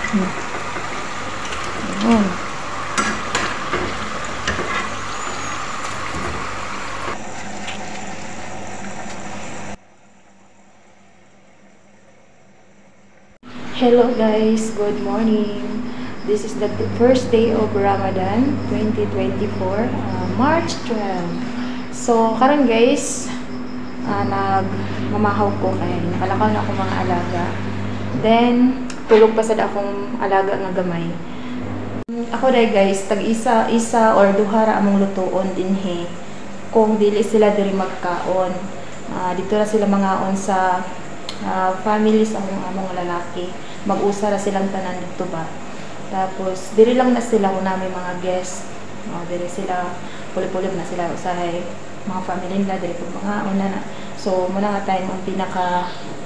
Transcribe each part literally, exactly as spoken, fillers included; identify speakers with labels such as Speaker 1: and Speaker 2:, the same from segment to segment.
Speaker 1: Ayan. Hello guys, good morning. This is the first day of Ramadan twenty twenty-four, uh, March twelfth. So karon guys, uh, nagmamahaw ko kay nakalakaw na ako mga alaga. Then tulog pa sad akong alaga nga gamay. Ako dai guys, tag isa isa or duha ra among lutuon dinhi kung dili sila diri magkaon. Uh, dito ra sila mangaon sa uh, families among among lalaki. Mag-usa ra silang tanan dito ba. Tapos diri lang na sila kung namin mga guest. Oh, diri sila puli-puli na sila usahay mga family nila diri pud mga una na. So muna nga time ang pinaka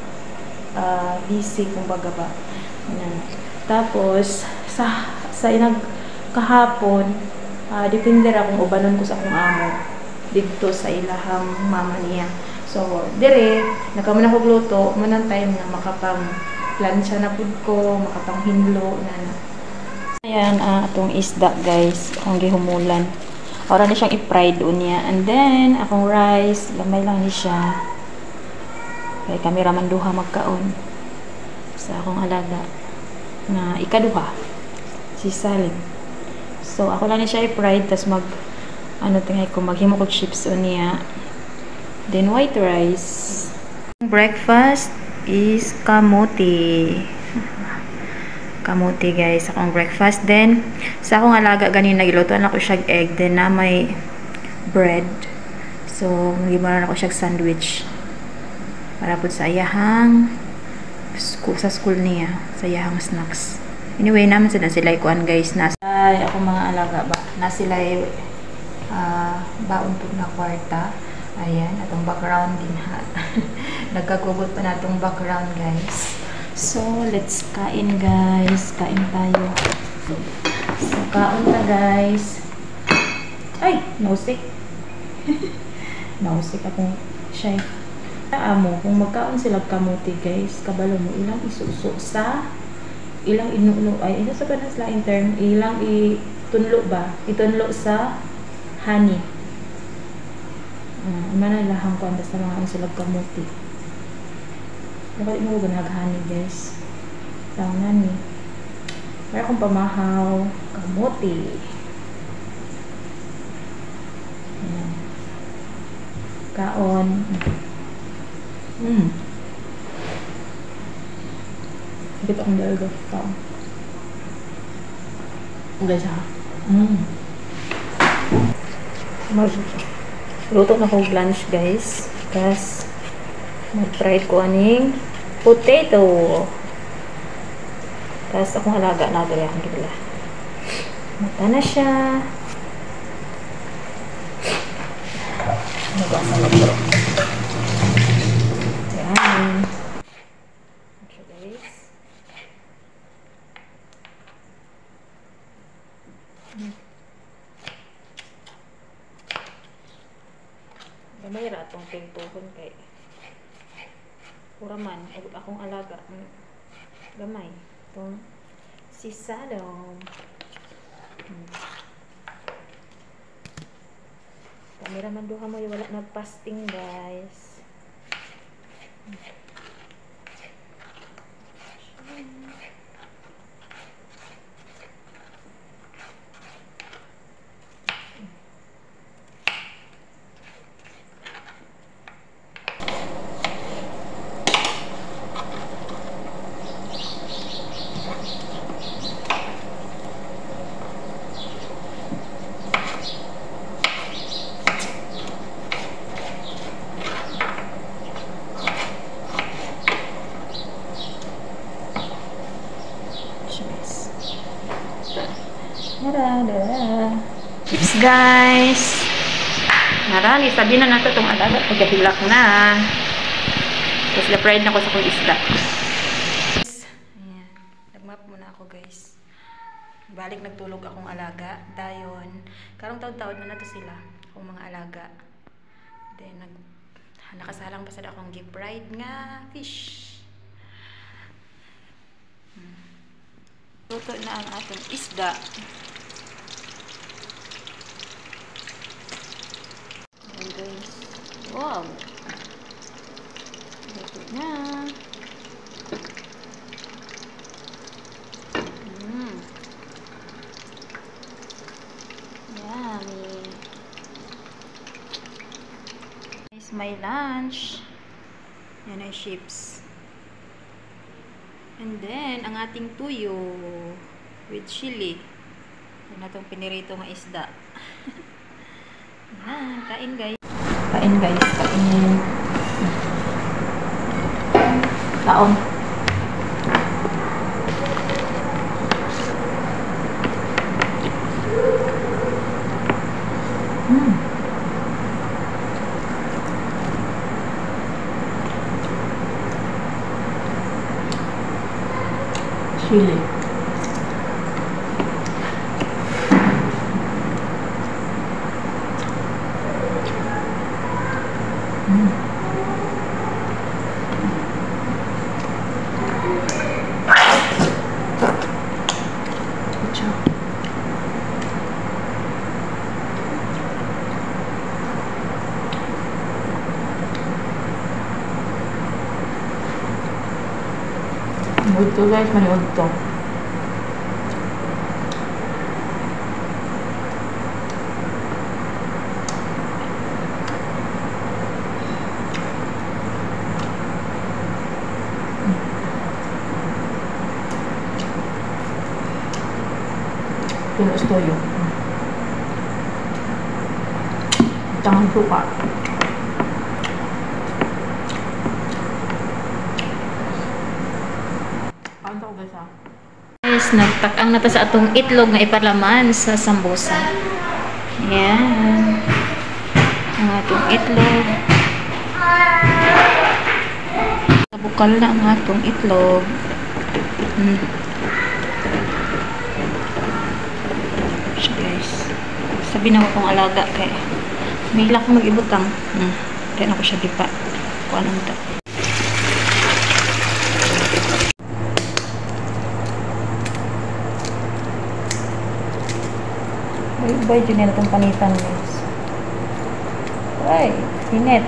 Speaker 1: uh, busy kumbaga ba. Yan. Tapos sa sa inag kahapon uh, depende ra kung ubanon ko sa akong amo dito sa ilahang mama niya. So dire nakamuna ko gluto manang time na makapang plancha na pud ko, makapanghinlo na na. Ayan, uh, atong isda guys, akong gihumulan. Ora na siyang i-fried unya. And then, akong rice, lamay lang ni siya. Kaya kami raman duha magkaon sa akong alaga na ikaduha, si Salim. So, ako lang ni siya i-fried, tas mag, ano tingay ko, maghimo ko chips unya. Then, white rice. Breakfast is kamote. Kamote guys, akong breakfast. Then sa akong alaga ganina gilutuan ako siya egg, then na may bread. So gimaran ako siya sandwich para pud sa iyahang school, sa school niya, sa iyahang snacks. Anyway, naman sila sila ikuan guys, nasa ay ako mga alaga ba na sila uh, baon pud na kwarta. Ayan, atong background din ha. Nagkagubot pa na atong background guys. So, let's kain guys. Kain tayo. So, kaon na guys. Ay, nausik. Nausik akong shy. Amo, kung magkaon sila kamuti guys, kabalo mo, ilang isuso sa, ilang inulo, ay, ito sa panas laing term, ilang itunlo ba? Itunlo sa honey. Uh, manalahang ko ang basta mga ang silag kamuti. Dapat mo ko ganaghani guys. Tangan ni. Para akong pamahaw kamuti. Ayan. Kaon. Mm. Kita akong dalaga. Kaon. Guys ha. Mm. Mag- Luto na kong lunch guys. Tapos mag-fried ko aning potato. Tapos akong alaga na dali akong gila. Mata na siya. Nagasa na po. Yan. So guys. Hmm. Gamay ra atong pintuhon kay uraman akong alaga gamay itong si Salom. hmm. Kamera man duha mo wala nagpasting guys. hmm. Chips guys. Narali, sabi na nato itong alaga. Pagkahilak na. Tapos na-fried na ko sa kong isda. Ayan. Nag-map muna ako guys. Balik nagtulog akong alaga. Dayon. Karong taon-taon na nato sila. Akong mga alaga. Then, nag nakasalang pa sa akong gi-fried nga fish. Hmm. Luto na ang atong isda. Ayan guys. Wow! Luto na. Mmm. Yummy. This is my lunch. Yan ay chips. And then, ang ating tuyo with chili. Yan na itong pinirito ng isda. Yan, kain guys. Kain guys, kain. Kaon. Hmm. Chili. Mm. Ito guys, maniod to. Pinos toyo. Tangan suka. Guys, nagtakang na ta sa atong itlog nga ipalaman sa sambusa. Ayan. Ang atong itlog. Bukal na ang atong itlog. Hmm. So guys, sabi na ko kong alaga kay may ilak ko mag-ibutang. Hmm. Kaya na ko siya dipa. Kung anong ito. Bay, dyan na itong panitan guys. Ay, init.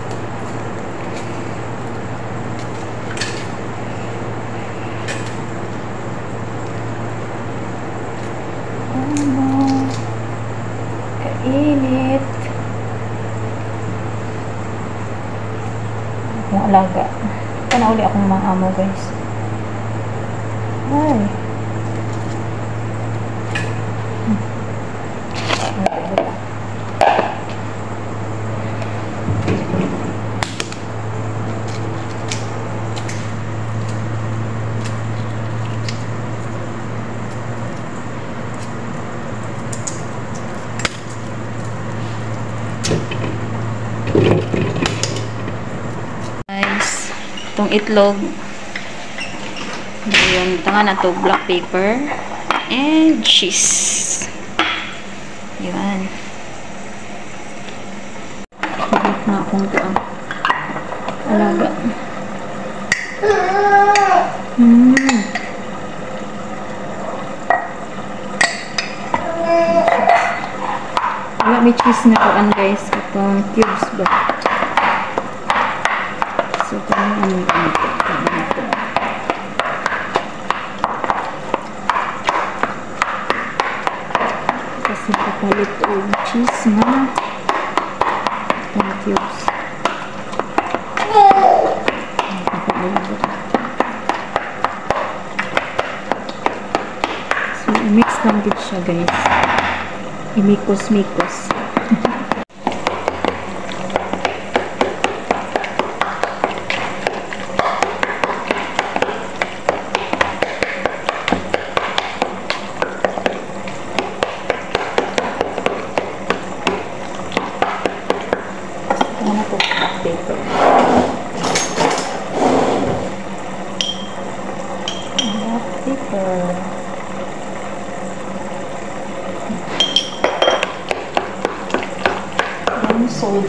Speaker 1: Ano? Kainit. Yung alaga. Ito na uli akong mga amo guys. Ay. Guys, itong itlog. Yung tangan na to black paper and cheese. Yan. Sabit na akong kuang alaga. Hmm. Wala may cheese na kuan guys. Itong cubes ba? So, tangan ano yung ito. Tangan ito. Kasi kapalit yung cheese na itong cubes. So, i-mix lang din siya guys. I-mikos-mikos. Paper. Black paper. Then salt.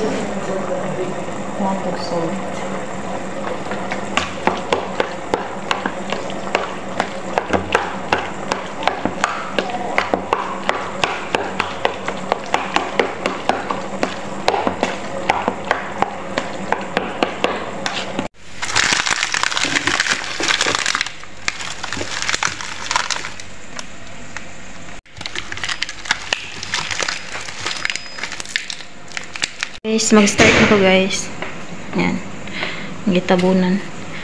Speaker 1: One of salt. Guys, mag-start na ko guys. Yan. Gitabunan.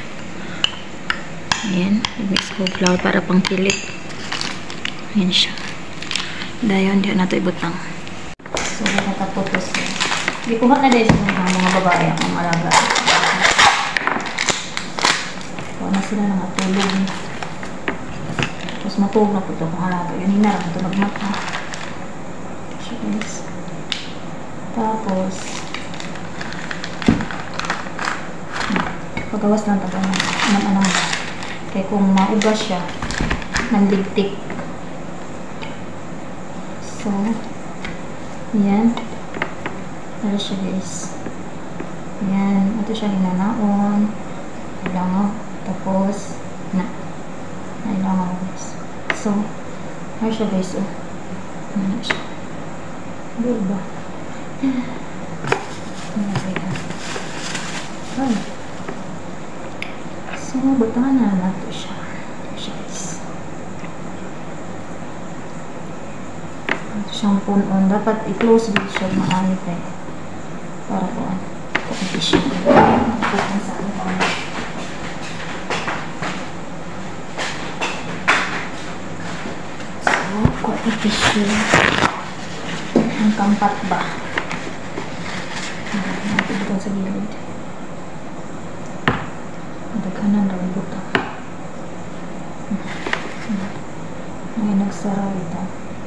Speaker 1: Ayan. I-mix ko flour para pang pilit. Ayan siya. Dayon, di na ito ibutang. So, nakataputos. Hindi ko na dahil sa mga babae ang malaga. Kuha na sila ng atulog. Tapos matulog na po ito kung alaga. Yun na lang ito magmata. So, guys. Tapos, pagawas lang ito ng anang ba. Kaya kung maugas siya, nanligtik. So, yan. Para siya guys. Yan. Ito siya hinanaon. Ilangaw. Tapos, na. Nailangaw guys. So, ano siya guys. Oh. Ano siya. Ano ba? Ay. So, butangan na natin siya. Siya guys. Ito siyang punon. Dapat i-close din siya maalit eh. Para po ano. Ito siya. Pupunta sa ano. So, kuha ito siya. Ang kampat ba? Ito sa gilid. Daghanan daw yung butang. Ngayon nagsara ito.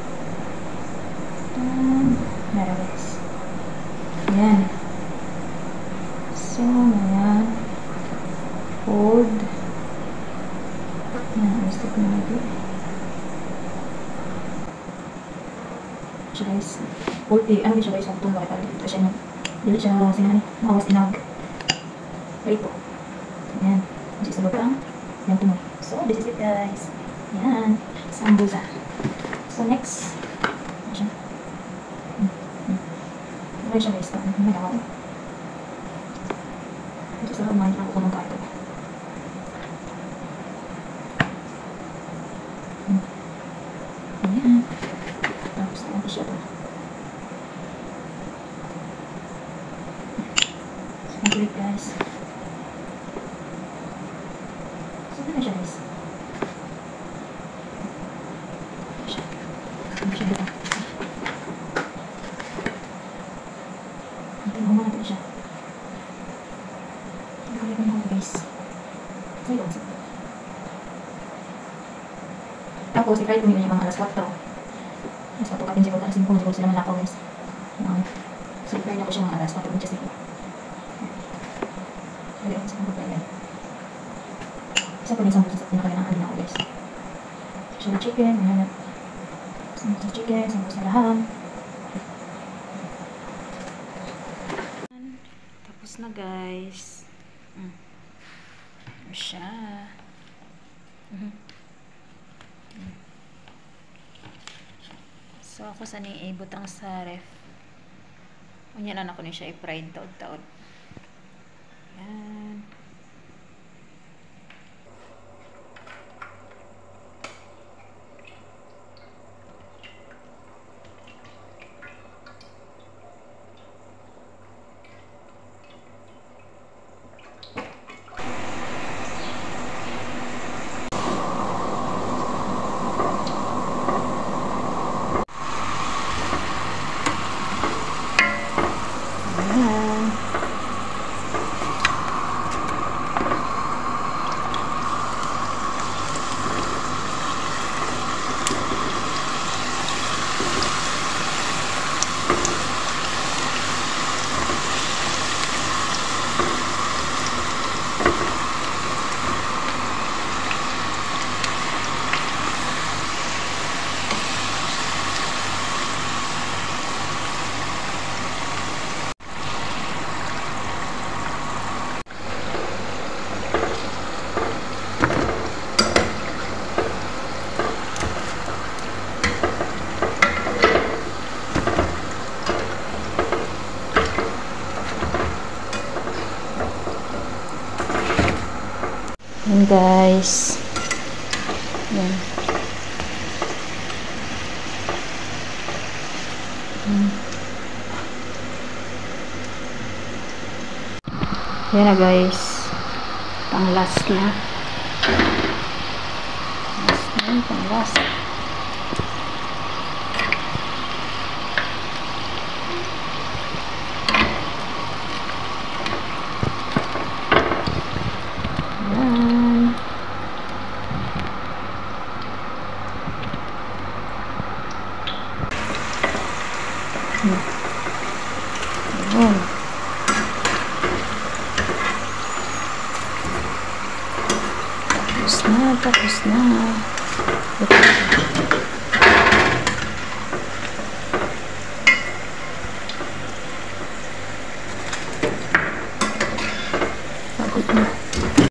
Speaker 1: Meron guys. Ayan. So, ayan. Hold. Ayan, gusto ko na ito. Siya guys. Hold eh. Ano siya guys? Ang tungo ito. Ito siya nung dili siya sinani, mawas tinag. Wait po. Ayan. Masih sa lubang. Yan tumoy. So, this is it guys. Ayan. Sambusa. So, next. Ano siya? Hmm. Hmm. Ano siya guys? Ano may nawa? Ito sa lubang. Ako ko nung kaito. Hmm. Ayan. Tapos, ano siya ito? Complete guys. So, ano siya guys? Ano siya dito? Ito mo natin siya. Ito ko yung mga guys. So, yun. Tapos, i-try ko nyo yung mga alas kwatro. Alas kwatro katin siguro. Alas singkong siguro sila malakaw guys. So, i-try na ko siya mga alas kwatro inches nito. Ayan, sa mga bayan. Isa po na isang busa sa pinakalinangan na ako guys. Sa chicken, ayan. Sa chicken, sa busa laham. Tapos na guys. Mm. Ano siya? Mm-hmm. Mm. So ako sa ni ibutang sa ref. Unyan na ako niya siya i-fried taod-taod. Yan. Yan guys. Yan. Hmm. Yan na guys. Pang last na. Last na yun, pang last. Yan. Yan. Tapos na, tapos na. Pagod na.